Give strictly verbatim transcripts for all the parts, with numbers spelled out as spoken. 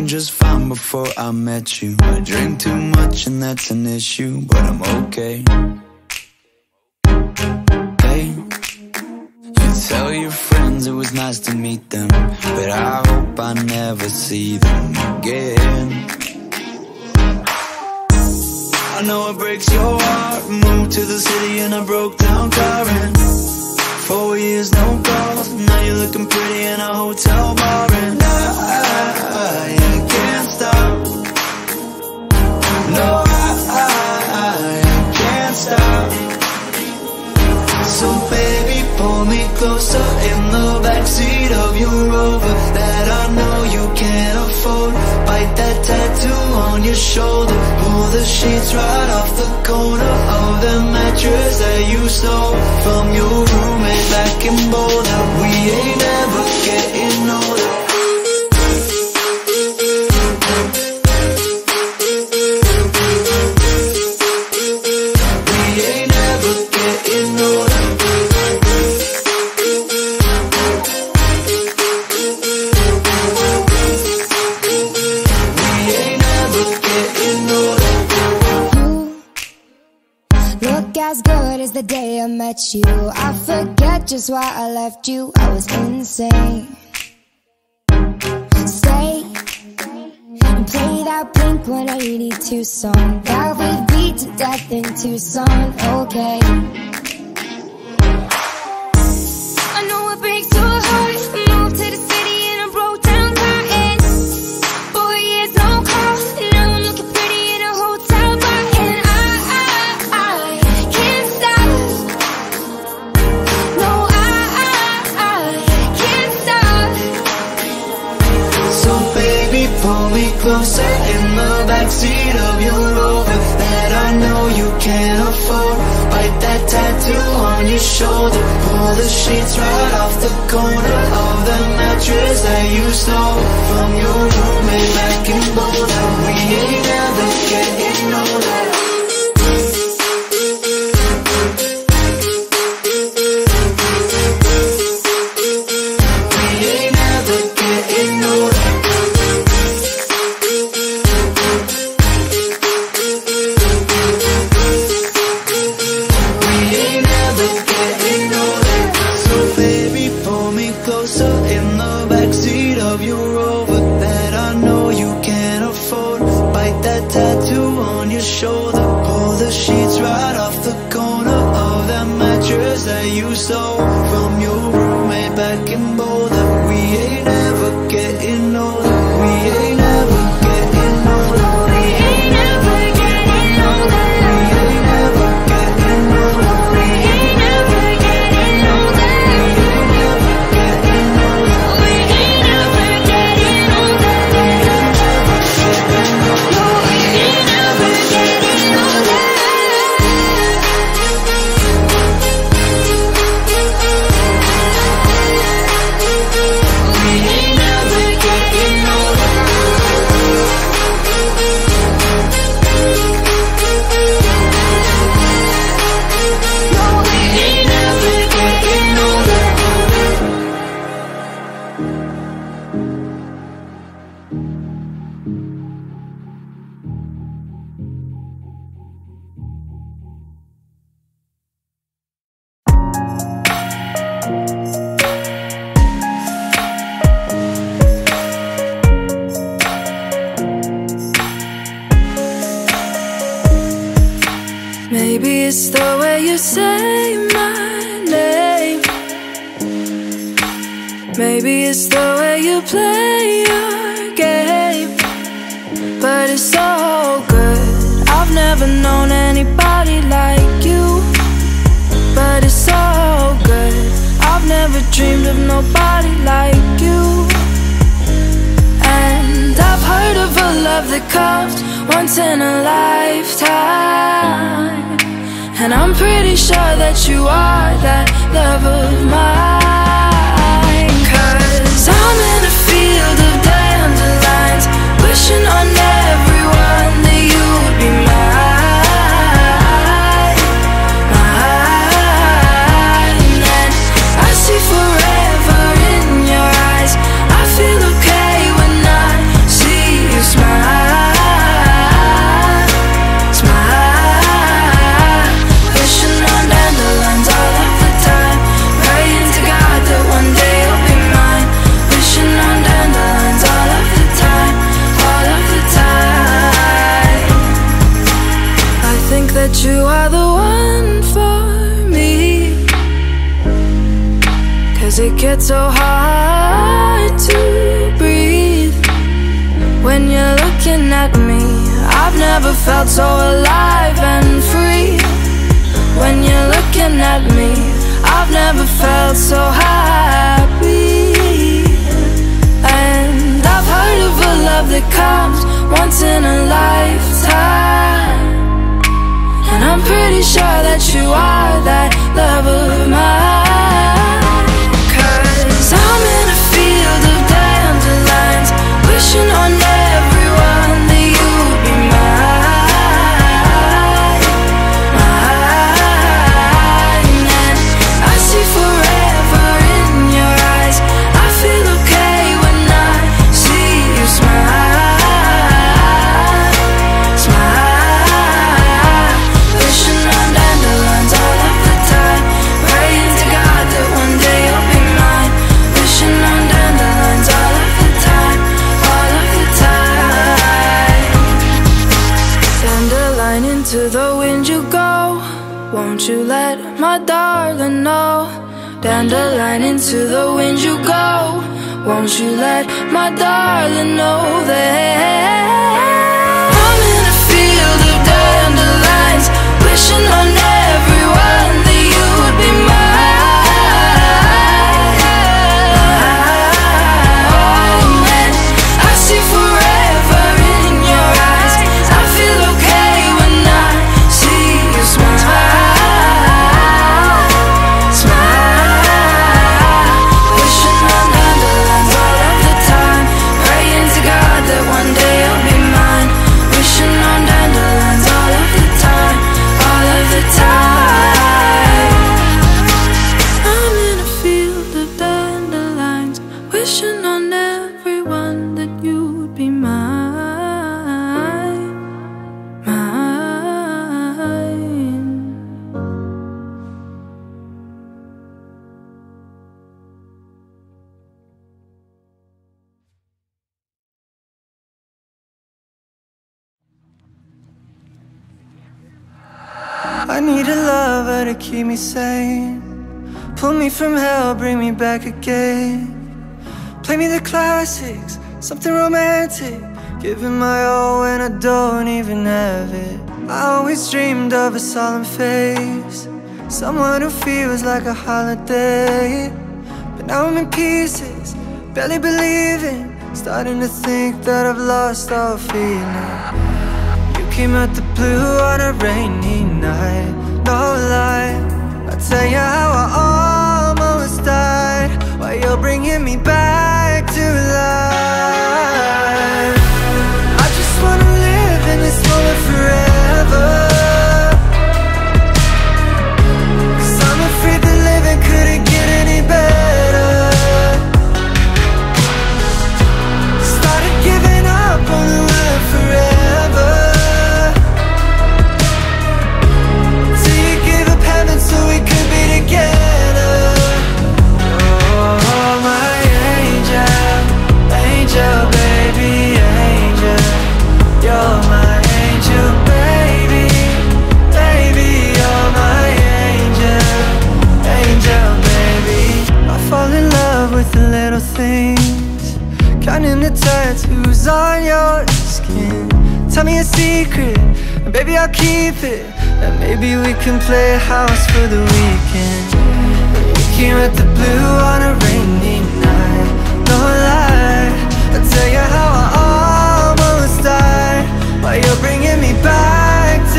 doing just fine before I met you. I drink too much and that's an issue, but I'm okay. Hey, you tell your friends it was nice to meet them, but I hope I never see them again. I know it breaks your heart. Moved to the city in a broke down car, and four years no calls. Now you're looking pretty in a hotel bar, and I, I, I can't stop. No, I, I, I can't stop. So baby, pull me closer in the backseat of your Rover that I know you can't afford. Bite that tattoo on your shoulder. Pull the sheets right off the corner of the mattress that you stole from your roommate back in Boulder. We ain't ever getting older. We ain't ever getting older. As good as the day I met you, I forget just why I left you. I was insane. Stay and play that Blink one eighty-two song that we beat to death in Tucson. Okay, I know it breaks your heart. Moved to the city in a broke down car, and four years no call. Now I'm looking pretty in a hotel bar, and I, I, I can't stop. No, I, I, I can't stop. So baby, pull me closer in the backseat of your Rover that I know you can't afford. Bite that tattoo on your shoulder. Pull the sheets right off the corner of the mattress that you stole from your roommate back in Boulder. We ain't ever getting older. We ain't ever getting older. In the backseat of your Rover that I know you can't afford. Bite that tattoo on your shoulder. Pull the sheets right off the corner of that mattress that you stole from your roommate back in Boulder. We ain't ever getting older. We ain't ever getting older. We ain't ever getting older. We ain't ever getting older. We ain't ever getting older. Maybe it's the way you say my name. Maybe it's the way you play your game. But it's so good. I've never known anybody like you. But it's so good. I've never dreamed of nobody like you. And I've heard of a love that comes once in a lifetime. And I'm pretty sure that you are that love of mine. Cause I'm in a field of dandelions, wishing on everyone that you would be mine, mine. And I see forever in your eyes. I feel okay when I see that you are the one for me. Cause it gets so hard to breathe when you're looking at me. I've never felt so alive and free. When you're looking at me, I've never felt so happy. And I've heard of a love that comes once in a lifetime, and I'm pretty sure that you are that love of mine. Cause I'm in a field of dandelions, wishing on everyone that you'd be mine, mine. And I see forever in your eyes. I feel okay when I see you smile, smile. Wishing on dandelions all of the time, praying to God that one day you'll be mine. Wishing on dandelions all of the time, all of the time. Dandelion, into the wind you go, won't you let my darling know? Dandelion, into the wind you go, won't you let my darling know that I'm in a field of dandelions, wishing on everyone that you would be mine. And I see forever in your eyes. I feel okay when I see you smile, smile. Wishing on dandelions all of the time, praying to God that one day you'll be mine. Wishing on dandelions all of the time, all of the time. I'm in a field of dandelions, wishing on everyone that you'd be mine, mine. I need a lover to keep me sane, pull me from hell, bring me back again. Play me the classics, something romantic, giving my all when I don't even have it. I always dreamed of a solemn face, someone who feels like a holiday. But now I'm in pieces, barely believing, starting to think that I've lost all feeling. You came out the blue on a rainy night, no lie. I'll tell you how I almost died, while you're bringing me back to life. I just wanna live in this moment forever, cause I'm afraid that living couldn't get any better. Started giving up on the word forever, till you gave up heaven so we could be together. Oh, my angel, angel, baby, angel. You're my angel, baby, baby. You're my angel, angel, baby. I fall in love with the little things, counting the tattoos on your skin. Tell me a secret, and baby I'll keep it, and maybe we can play house for the weekend. We came at the blue on a rainy night, no lie. I'll tell you how I almost died, while you're bringing me back to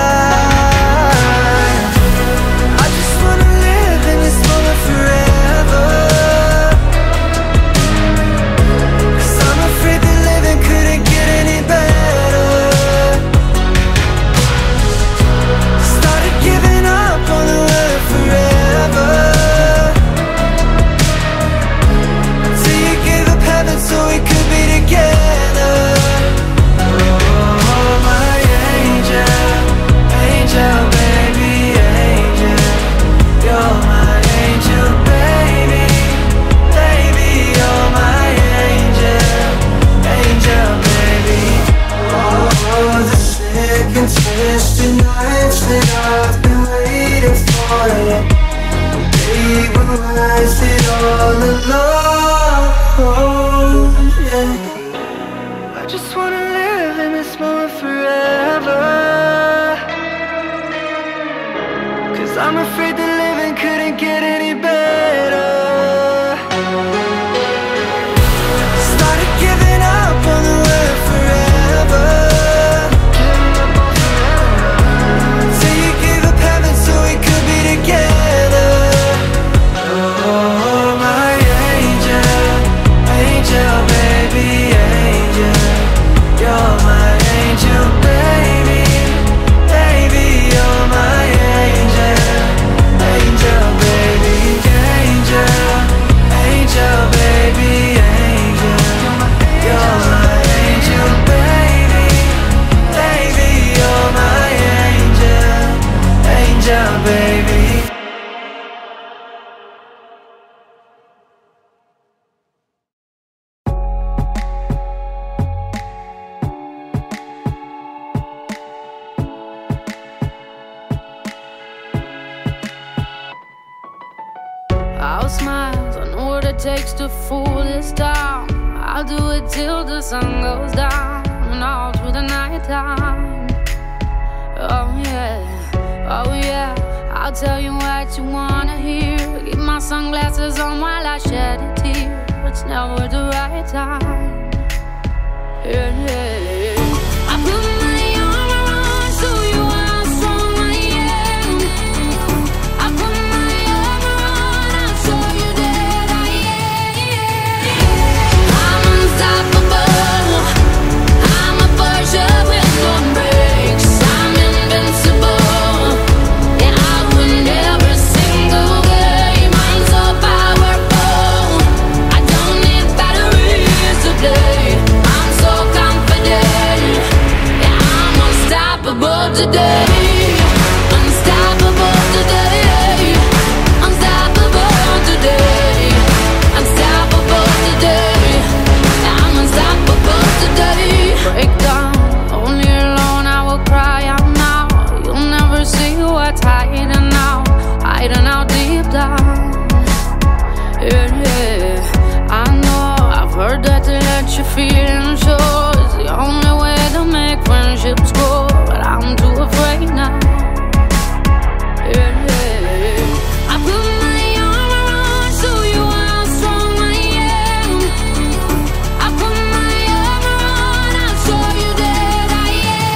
life. I just wanna live in this moment forever, cause I'm afraid that living couldn't get any better. Started giving up on the word forever, till you gave up heaven so we could be together. Oh, my angel. the love, yeah. I just wanna live in this moment forever, 'cause I'm afraid that living couldn't get any better. Started giving up on the word forever, till you gave up heaven so we could be together. Oh, my angel, angel, baby, angel. You're my angel, baby, baby, you're my angel. Angel, baby, angel, angel, baby, angel. You're my angel, baby, baby, you're my angel. Angel, baby. I'll smile, I know what it takes to fool this town. I'll do it till the sun goes down and all through the night time. Oh yeah, oh yeah, I'll tell you what you wanna hear. Keep my sunglasses on while I shed a tear. It's never the right time. Yeah, yeah. I put my arm around, show you how strong I am. I put my arm around, I'll show you that I am. I'm unstoppable, I'm a Porsche with no brakes. I'm invincible, yeah, I win every single game. I'm so powerful, I don't need batteries to play. I'm so confident, yeah, I'm unstoppable today. Unstoppable today, unstoppable today, unstoppable today, yeah, I'm unstoppable today. Break down, only alone I will cry out now. You'll never see what's hiding out, hiding out deep down. Yeah, yeah, I know, I've heard that to let you feel and show is the only way to make friendships grow, but I'm too afraid now. Yeah, yeah, I put my arm around, show you how strong I am. I put my arm around, I'll show you that I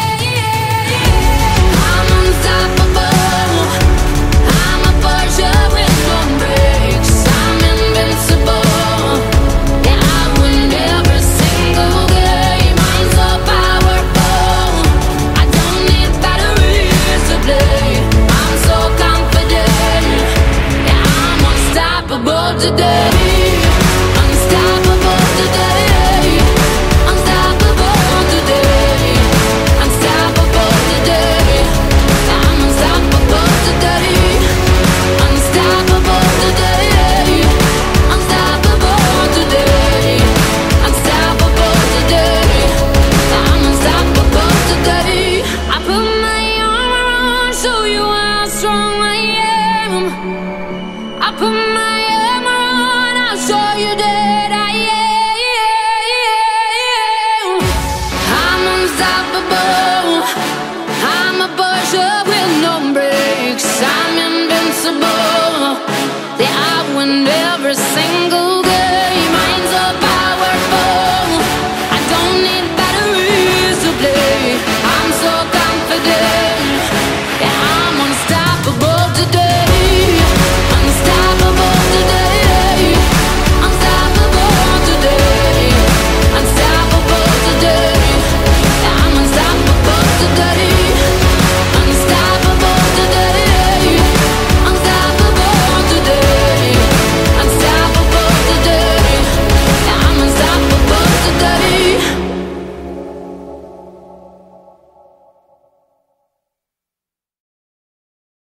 am. I'm unstoppable, I'm a Porsche with no brakes. I'm invincible, yeah, I win every single game. I'm so powerful, I don't need batteries to play. I'm so confident, yeah, I'm unstoppable today. Unstoppable today, unstoppable today, unstoppable today, I'm unstoppable today. Unstoppable today, unstoppable today, unstoppable today, I'm unstoppable today. I put my arm around, show you how strong I am. I put my arm around, I'll show you that I am. I'm unstoppable, I'm a Porsche with no brakes. I'm invincible, yeah, I win every